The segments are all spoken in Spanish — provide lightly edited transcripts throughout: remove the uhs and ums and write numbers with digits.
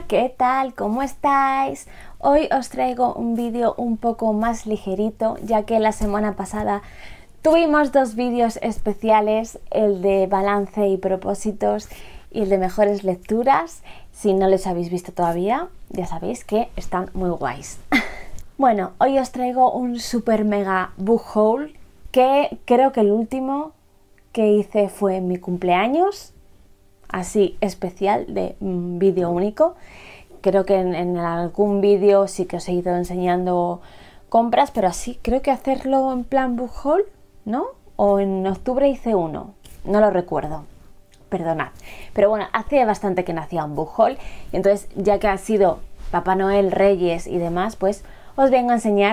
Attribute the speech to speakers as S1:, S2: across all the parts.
S1: ¿qué tal? ¿Cómo estáis? Hoy os traigo un vídeo un poco más ligerito, ya que la semana pasada tuvimos dos vídeos especiales, el de balance y propósitos y el de mejores lecturas. Si no los habéis visto todavía, ya sabéis que están muy guays. Bueno, hoy os traigo un super mega book haul, que creo que el último que hice fue en mi cumpleaños, así especial, de vídeo único. Creo que en algún vídeo sí que os he ido enseñando compras, pero así creo que hacerlo en plan book haul, ¿no? O en octubre hice uno, no lo recuerdo, perdonad. Pero bueno, hace bastante que no hacía un book haul, y entonces, ya que ha sido Papá Noel, Reyes y demás, pues os vengo a enseñar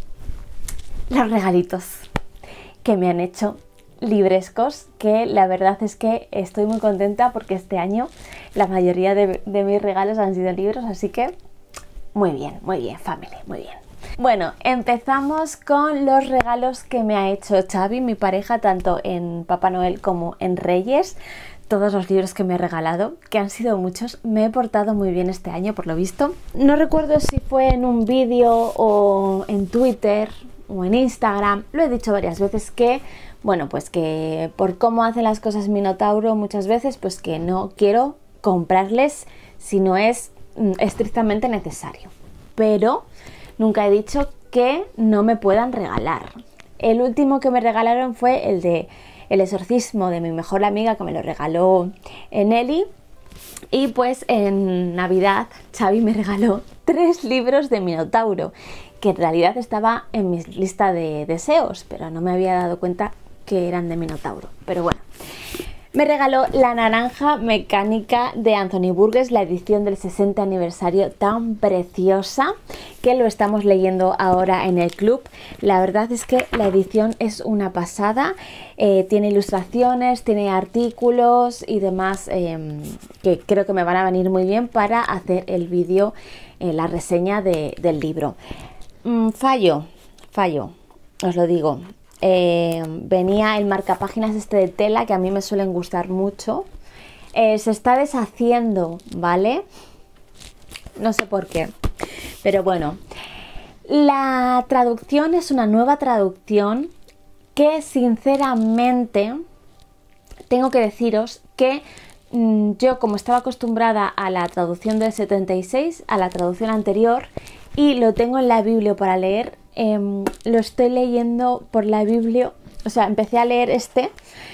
S1: los regalitos que me han hecho librescos, que la verdad es que estoy muy contenta porque este año la mayoría de mis regalos han sido libros, así que muy bien, family, muy bien. Bueno, empezamos con los regalos que me ha hecho Xavi, mi pareja, tanto en Papá Noel como en Reyes. Todos los libros que me ha regalado, que han sido muchos. Me he portado muy bien este año, por lo visto. No recuerdo si fue en un vídeo o en Twitter o en Instagram. Lo he dicho varias veces que, bueno, pues que por cómo hacen las cosas Minotauro muchas veces, pues que no quiero comprarles si no es estrictamente necesario. Pero nunca he dicho que no me puedan regalar. El último que me regalaron fue el de El exorcismo de mi mejor amiga, que me lo regaló Nelly. Y pues en Navidad Xavi me regaló 3 libros de Minotauro, que en realidad estaba en mi lista de deseos, pero no me había dado cuenta que eran de Minotauro. Pero bueno, me regaló La naranja mecánica de Anthony Burgess, la edición del 60 aniversario, tan preciosa, que lo estamos leyendo ahora en el club. La verdad es que la edición es una pasada, tiene ilustraciones, tiene artículos y demás, que creo que me van a venir muy bien para hacer el vídeo, la reseña del libro. Fallo, os lo digo. Venía el marcapáginas este de tela, que a mí me suelen gustar mucho. Se está deshaciendo, ¿vale? No sé por qué, pero bueno. La traducción es una nueva traducción que, sinceramente, tengo que deciros que yo, como estaba acostumbrada a la traducción del 76, a la traducción anterior, y lo tengo en la Biblia para leer, lo estoy leyendo por la Biblia. O sea, empecé a leer este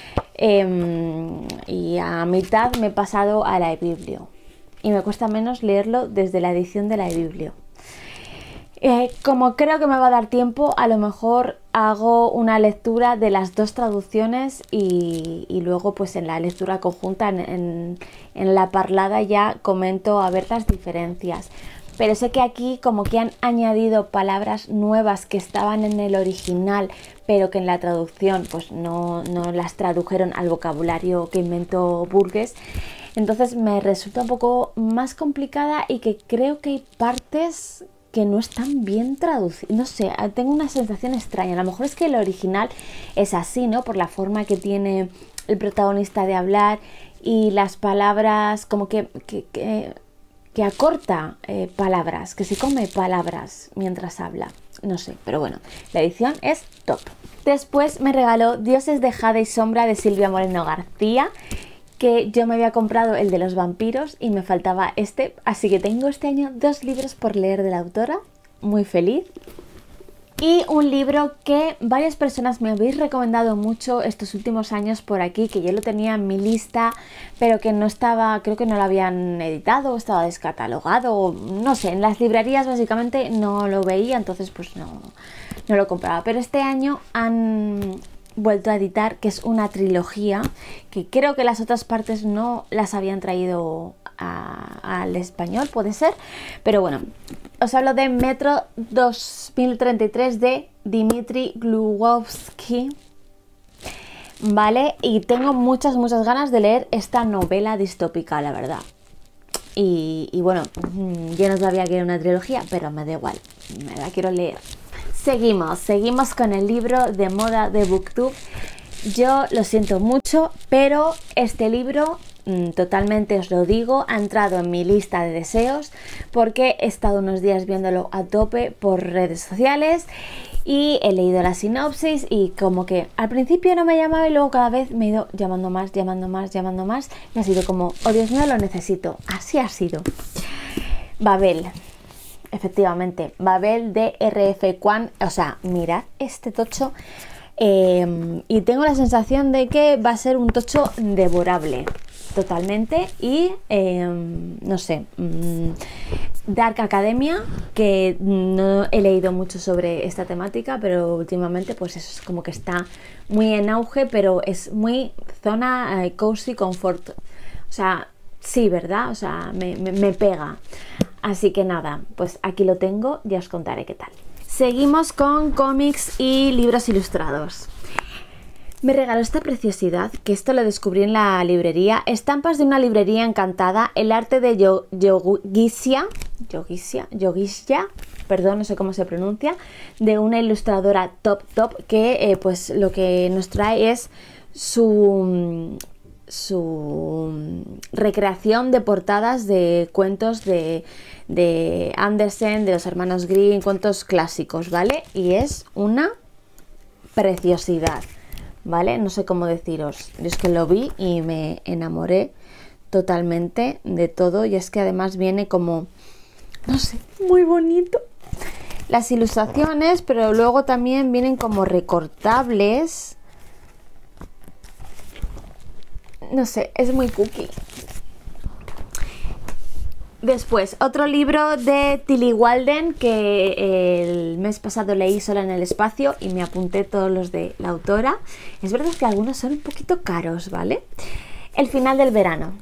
S1: y a mitad me he pasado a la Biblia, y me cuesta menos leerlo desde la edición de la Biblia. Como creo que me va a dar tiempo, a lo mejor hago una lectura de las dos traducciones y luego pues en la lectura conjunta, en la parlada, ya comento a ver las diferencias. Pero sé que aquí como que han añadido palabras nuevas que estaban en el original, pero que en la traducción pues no las tradujeron al vocabulario que inventó Burgess. Entonces me resulta un poco más complicada, y que creo que hay partes que no están bien traducidas. No sé, tengo una sensación extraña. A lo mejor es que el original es así, ¿no? Por la forma que tiene el protagonista de hablar y las palabras, como que acorta palabras, que se come palabras mientras habla. No sé, pero bueno, la edición es top. Después me regaló Dioses de Jade y Sombra de Silvia Moreno García, que yo me había comprado el de los vampiros y me faltaba este, así que tengo este año 2 libros por leer de la autora, muy feliz. Y un libro que varias personas me habéis recomendado mucho estos últimos años por aquí, que yo lo tenía en mi lista, pero que no estaba, creo que no lo habían editado, estaba descatalogado, no sé, en las librerías básicamente no lo veía, entonces pues no lo compraba. Pero este año han vuelto a editar, que es una trilogía, que creo que las otras partes no las habían traído al español, puede ser, pero bueno, os hablo de Metro 2033 de Dmitry Glukhovsky, ¿vale? Y tengo muchas ganas de leer esta novela distópica, la verdad. Y bueno, yo no sabía que era una trilogía, pero me da igual, me la quiero leer. Seguimos con el libro de moda de BookTube. Yo lo siento mucho, pero este libro totalmente, os lo digo, ha entrado en mi lista de deseos porque he estado unos días viéndolo a tope por redes sociales y he leído la sinopsis y como que al principio no me llamaba y luego cada vez me he ido llamando más y ha sido como, oh Dios mío, lo necesito. Así ha sido. Babel. Efectivamente, Babel de R.F. Kuang, o sea, mirad este tocho y tengo la sensación de que va a ser un tocho devorable totalmente y no sé, Dark Academia, que no he leído mucho sobre esta temática, pero últimamente pues eso es como que está muy en auge, pero es muy zona cozy comfort, o sea, sí, ¿verdad? O sea, me pega. Así que nada, pues aquí lo tengo, ya os contaré qué tal. Seguimos con cómics y libros ilustrados. Me regaló esta preciosidad, que esto lo descubrí en la librería. Estampas de una librería encantada, el arte de Yogisya, perdón, no sé cómo se pronuncia, de una ilustradora top, que pues lo que nos trae es su recreación de portadas de cuentos de Andersen, de los hermanos Grimm, cuentos clásicos, ¿vale? Y es una preciosidad, ¿vale? No sé cómo deciros, yo es que lo vi y me enamoré totalmente de todo y es que además viene como, no sé, muy bonito las ilustraciones, pero luego también vienen como recortables. No sé, es muy cookie. Después, otro libro de Tillie Walden que el mes pasado leí sola en el espacio y me apunté todos los de la autora. Es verdad que algunos son un poquito caros, ¿vale? El final del verano.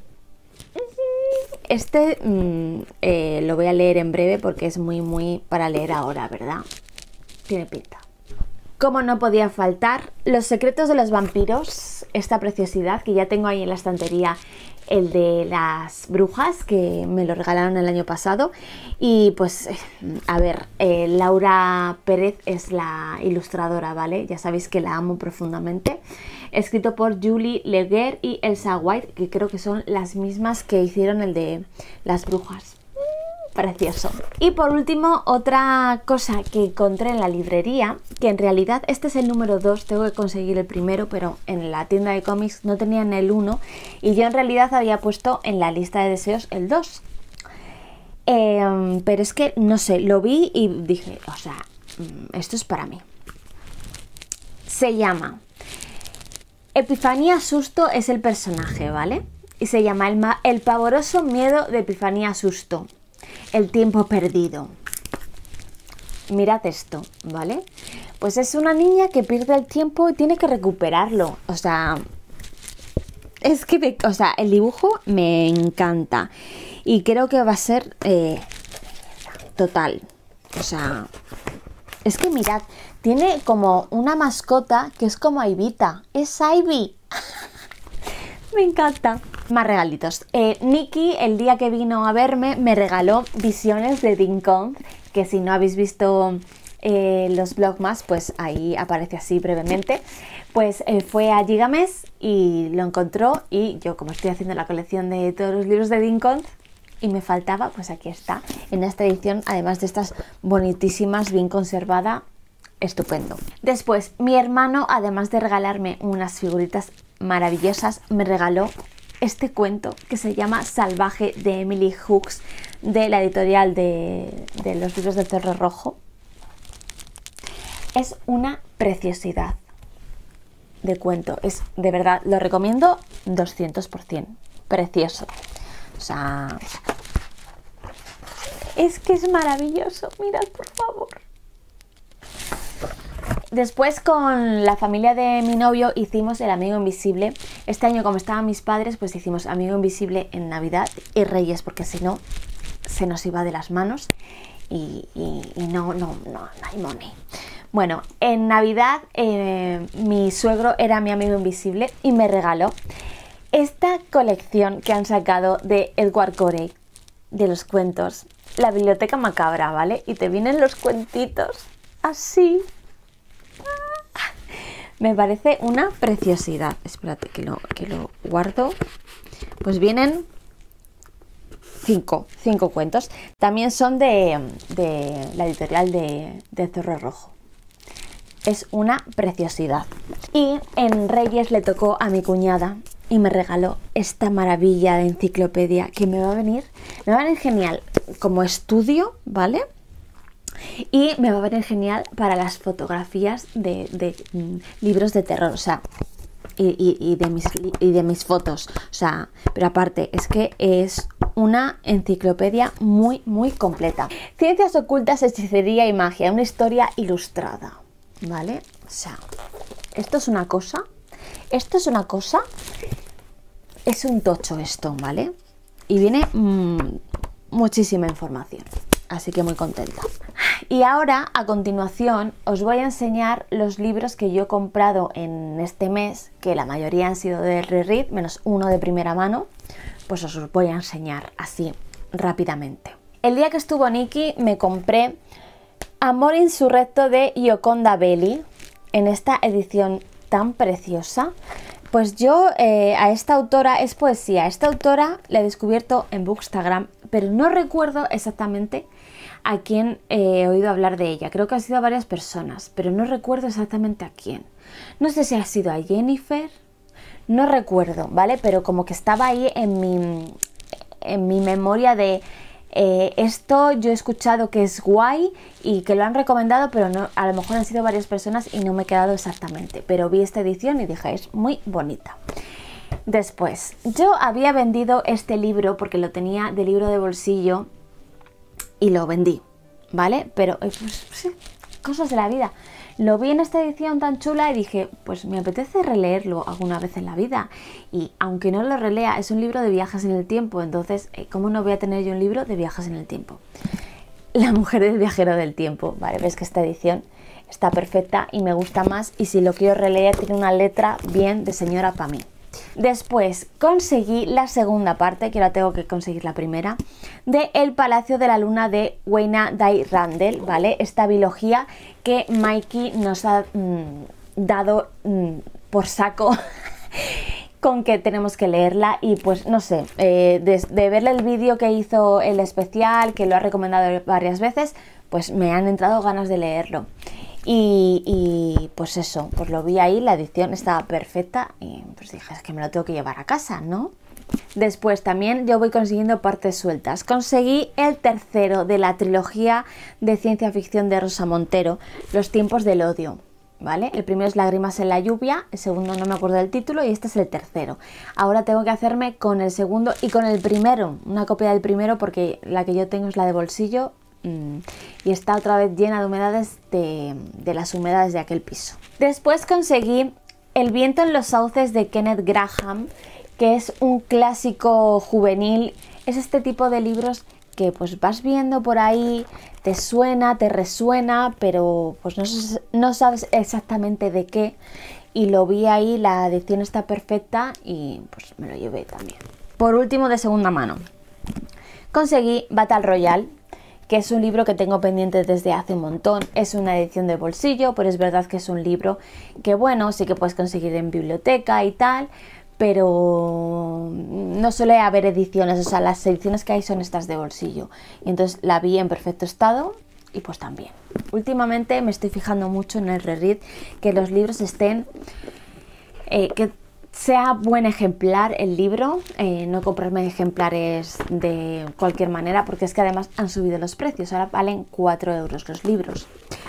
S1: Este lo voy a leer en breve porque es muy para leer ahora, ¿verdad? Tiene pinta. Como no podía faltar, Los secretos de los vampiros, esta preciosidad que ya tengo ahí en la estantería, el de las brujas que me lo regalaron el año pasado y pues a ver, Laura Pérez es la ilustradora, ¿vale? Ya sabéis que la amo profundamente. Escrito por Julie Leguer y Elsa White, que creo que son las mismas que hicieron el de las brujas. Precioso. Y por último, otra cosa que encontré en la librería, que en realidad este es el número 2, tengo que conseguir el primero, pero en la tienda de cómics no tenían el 1 y yo en realidad había puesto en la lista de deseos el 2. Pero es que, no sé, lo vi y dije, o sea, esto es para mí. Se llama Epifanía Susto, es el personaje, ¿vale? Y se llama El pavoroso miedo de Epifanía Susto. El tiempo perdido. Mirad esto, ¿vale? Pues es una niña que pierde el tiempo y tiene que recuperarlo. O sea, es que el dibujo me encanta. Y creo que va a ser total. O sea, es que mirad, tiene como una mascota que es como Ivita. Es Ivy. Me encanta. Más regalitos. Nikki, el día que vino a verme, me regaló Visiones de Dean Koontz, que si no habéis visto los vlogmas, pues ahí aparece así brevemente. Pues fue a Gigames y lo encontró y yo, como estoy haciendo la colección de todos los libros de Dean Koontz y me faltaba, pues aquí está, en esta edición, además de estas bonitísimas, bien conservada, estupendo. Después, mi hermano, además de regalarme unas figuritas maravillosas, me regaló este cuento que se llama Salvaje de Emily Hooks, de la editorial de los libros del Zorro Rojo. Es una preciosidad de cuento, es de verdad, lo recomiendo 200%, precioso. O sea, es que es maravilloso, mirad por favor. Después con la familia de mi novio hicimos el Amigo Invisible. Este año, como estaban mis padres, pues hicimos Amigo Invisible en Navidad y Reyes, porque si no se nos iba de las manos y no hay money. Bueno, en Navidad mi suegro era mi amigo invisible y me regaló esta colección que han sacado de Edward Gorey, de los cuentos, la Biblioteca Macabra, ¿vale? Y te vienen los cuentitos así. Me parece una preciosidad. Espérate que lo guardo pues vienen cinco cuentos. También son de la editorial de Zorro Rojo. Es una preciosidad. Y en Reyes le tocó a mi cuñada y me regaló esta maravilla de enciclopedia que me va a venir genial como estudio, ¿vale? Y me va a venir genial para las fotografías de libros de terror, o sea, y de mis fotos, o sea, pero aparte es que es una enciclopedia muy, muy completa. Ciencias ocultas, hechicería y magia, una historia ilustrada, ¿vale? O sea, esto es una cosa, es un tocho esto, ¿vale? Y viene muchísima información, así que muy contenta. Y ahora, a continuación, os voy a enseñar los libros que yo he comprado en este mes, que la mayoría han sido de Reread, menos uno de primera mano, pues os los voy a enseñar así rápidamente. El día que estuvo Nikki me compré Amor Insurrecto de Gioconda Belli, en esta edición tan preciosa. Pues yo a esta autora, es poesía, a esta autora la he descubierto en Bookstagram, pero no recuerdo exactamente a quién he oído hablar de ella. Creo que ha sido a varias personas, pero no recuerdo exactamente a quién. No sé si ha sido a Jennifer, no recuerdo, ¿vale? Pero como que estaba ahí en mi memoria de esto yo he escuchado que es guay y que lo han recomendado, pero no, a lo mejor han sido varias personas y no me he quedado exactamente. Pero vi esta edición y dije, es muy bonita. Después, yo había vendido este libro porque lo tenía de libro de bolsillo y lo vendí, ¿vale? Pero pues, sí, cosas de la vida. Lo vi en esta edición tan chula y dije, pues me apetece releerlo alguna vez en la vida. Y aunque no lo relea, es un libro de viajes en el tiempo, entonces, ¿cómo no voy a tener yo un libro de viajes en el tiempo? La mujer del viajero del tiempo, ¿vale? Ves que esta edición está perfecta y me gusta más, y si lo quiero releer tiene una letra bien de señora para mí. Después conseguí la segunda parte, que ahora tengo que conseguir la primera, de El Palacio de la Luna de Wayna Day Randall, ¿vale? Esta biología que Mikey nos ha dado por saco con que tenemos que leerla. Y pues no sé, de verle el vídeo que hizo el especial, que lo ha recomendado varias veces, pues me han entrado ganas de leerlo. Y pues eso, pues lo vi ahí, la edición estaba perfecta y pues dije, es que me lo tengo que llevar a casa, ¿no? Después también yo voy consiguiendo partes sueltas. Conseguí el tercero de la trilogía de ciencia ficción de Rosa Montero, Los tiempos del odio, ¿vale? El primero es Lágrimas en la lluvia, el segundo no me acuerdo del título y este es el tercero. Ahora tengo que hacerme con el segundo y con el primero, una copia del primero, porque la que yo tengo es la de bolsillo. Y está otra vez llena de humedades de las humedades de aquel piso. Después conseguí El viento en los sauces de Kenneth Grahame, que es un clásico juvenil. Es este tipo de libros que pues vas viendo por ahí, te suena, te resuena, pero pues no sabes exactamente de qué, y lo vi ahí, la edición está perfecta y pues me lo llevé también. Por último, de segunda mano, conseguí Battle Royale, que es un libro que tengo pendiente desde hace un montón. Es una edición de bolsillo, pero es verdad que es un libro que, bueno, sí que puedes conseguir en biblioteca y tal, pero no suele haber ediciones, o sea, las ediciones que hay son estas de bolsillo. Y entonces la vi en perfecto estado y pues también. Últimamente me estoy fijando mucho en el Reread, que los libros estén... que sea buen ejemplar el libro, no comprarme ejemplares de cualquier manera, porque es que además han subido los precios, ahora valen 4 euros los libros,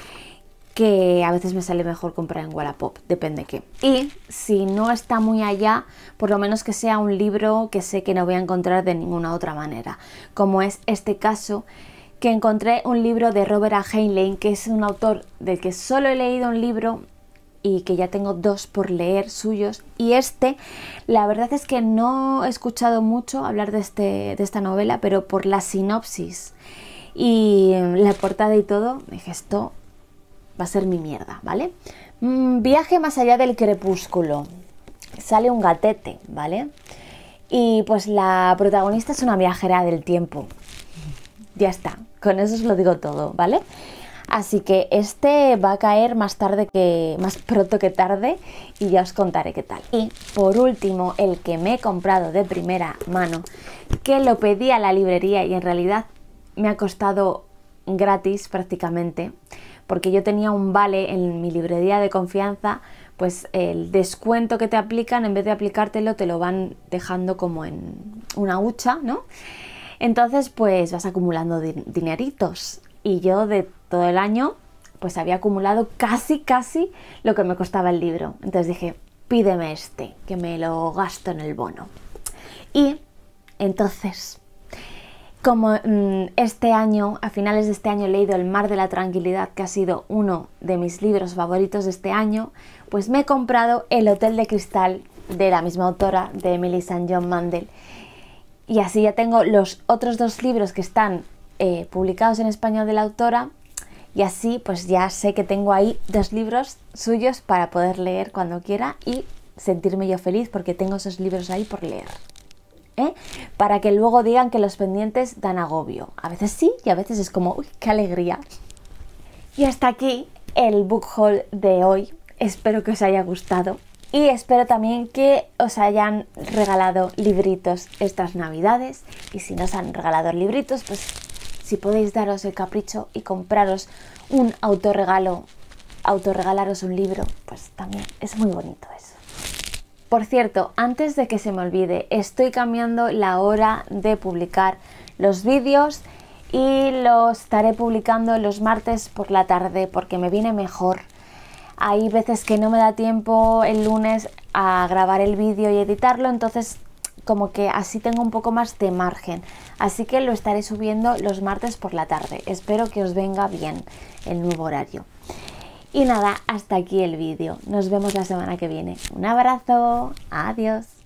S1: que a veces me sale mejor comprar en Wallapop, depende qué. Y si no está muy allá, por lo menos que sea un libro que sé que no voy a encontrar de ninguna otra manera, como es este caso, que encontré un libro de Robert A. Heinlein, que es un autor del que solo he leído un libro y que ya tengo 2 por leer suyos, y la verdad es que no he escuchado mucho hablar de esta novela, pero por la sinopsis y la portada y todo, dije, esto va a ser mi mierda, ¿vale? Viaje más allá del crepúsculo, sale un gatete, ¿vale? Y pues la protagonista es una viajera del tiempo, ya está, con eso os lo digo todo, ¿vale? Así que este va a caer más pronto que tarde y ya os contaré qué tal. Y por último, el que me he comprado de primera mano, que lo pedí a la librería y en realidad me ha costado gratis prácticamente, porque yo tenía un vale en mi librería de confianza, pues el descuento que te aplican, en vez de aplicártelo, te lo van dejando como en una hucha, ¿no? Entonces pues vas acumulando dineritos, y yo de todo el año pues había acumulado casi lo que me costaba el libro. Entonces dije, pídeme este, que me lo gasto en el bono. Y entonces, como este año, a finales de este año, he leído El mar de la tranquilidad, que ha sido uno de mis libros favoritos de este año, pues me he comprado El hotel de cristal, de la misma autora, de Emily St. John Mandel. Y así ya tengo los otros dos libros que están publicados en español de la autora, y así pues ya sé que tengo ahí dos libros suyos para poder leer cuando quiera y sentirme yo feliz porque tengo esos libros ahí por leer. Para que luego digan que los pendientes dan agobio. A veces sí y a veces es como, uy, qué alegría. Y hasta aquí el book haul de hoy. Espero que os haya gustado y espero también que os hayan regalado libritos estas navidades, y si no os han regalado libritos, pues si podéis daros el capricho y compraros un autorregalaros un libro, pues también es muy bonito eso. Por cierto, antes de que se me olvide, estoy cambiando la hora de publicar los vídeos y los estaré publicando los martes por la tarde porque me viene mejor. Hay veces que no me da tiempo el lunes a grabar el vídeo y editarlo, entonces como que así tengo un poco más de margen. Así que lo estaré subiendo los martes por la tarde. Espero que os venga bien el nuevo horario. Y nada, hasta aquí el vídeo. Nos vemos la semana que viene. Un abrazo. Adiós.